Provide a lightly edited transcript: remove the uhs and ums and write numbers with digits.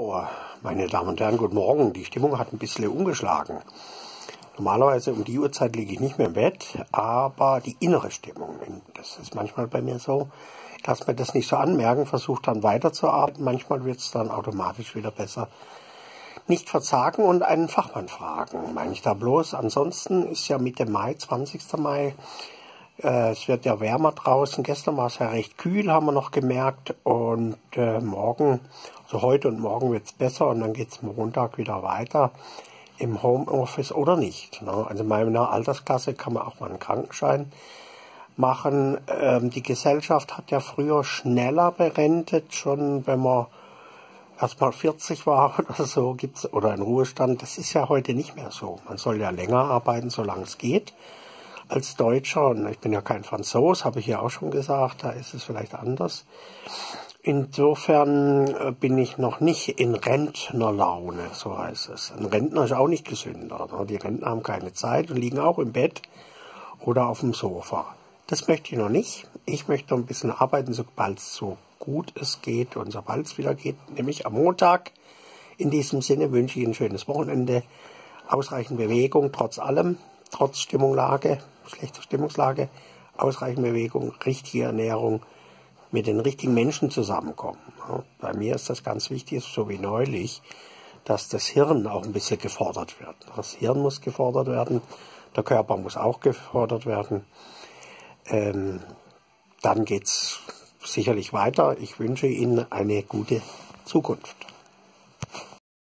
So, meine Damen und Herren, guten Morgen. Die Stimmung hat ein bisschen umgeschlagen. Normalerweise um die Uhrzeit liege ich nicht mehr im Bett, aber die innere Stimmung, das ist manchmal bei mir so, dass wir das nicht so anmerken, versucht dann weiterzuarbeiten. Manchmal wird es dann automatisch wieder besser. Nicht verzagen und einen Fachmann fragen, meine ich da bloß. Ansonsten ist ja Mitte Mai, 20. Mai, es wird ja wärmer draußen. Gestern war es ja recht kühl, haben wir noch gemerkt. Und morgen, also heute und morgen wird es besser und dann geht es Montag wieder weiter im Homeoffice oder nicht. Ne? Also in meiner Altersklasse kann man auch mal einen Krankenschein machen. Die Gesellschaft hat ja früher schneller berentet, schon wenn man erst mal 40 war oder so, gibt's oder in Ruhestand. Das ist ja heute nicht mehr so. Man soll ja länger arbeiten, solange es geht. Als Deutscher, und ich bin ja kein Franzos, habe ich ja auch schon gesagt, da ist es vielleicht anders. Insofern bin ich noch nicht in Rentnerlaune, so heißt es. Ein Rentner ist auch nicht gesünder. Die Rentner haben keine Zeit und liegen auch im Bett oder auf dem Sofa. Das möchte ich noch nicht. Ich möchte noch ein bisschen arbeiten, sobald es so gut es geht und sobald es wieder geht, nämlich am Montag. In diesem Sinne wünsche ich ein schönes Wochenende, ausreichend Bewegung trotz allem, trotz Stimmungslage, schlechter Stimmungslage, ausreichend Bewegung, richtige Ernährung, mit den richtigen Menschen zusammenkommen. Bei mir ist das ganz wichtig, so wie neulich, dass das Hirn auch ein bisschen gefordert wird. Das Hirn muss gefordert werden, der Körper muss auch gefordert werden. Dann geht's sicherlich weiter. Ich wünsche Ihnen eine gute Zukunft.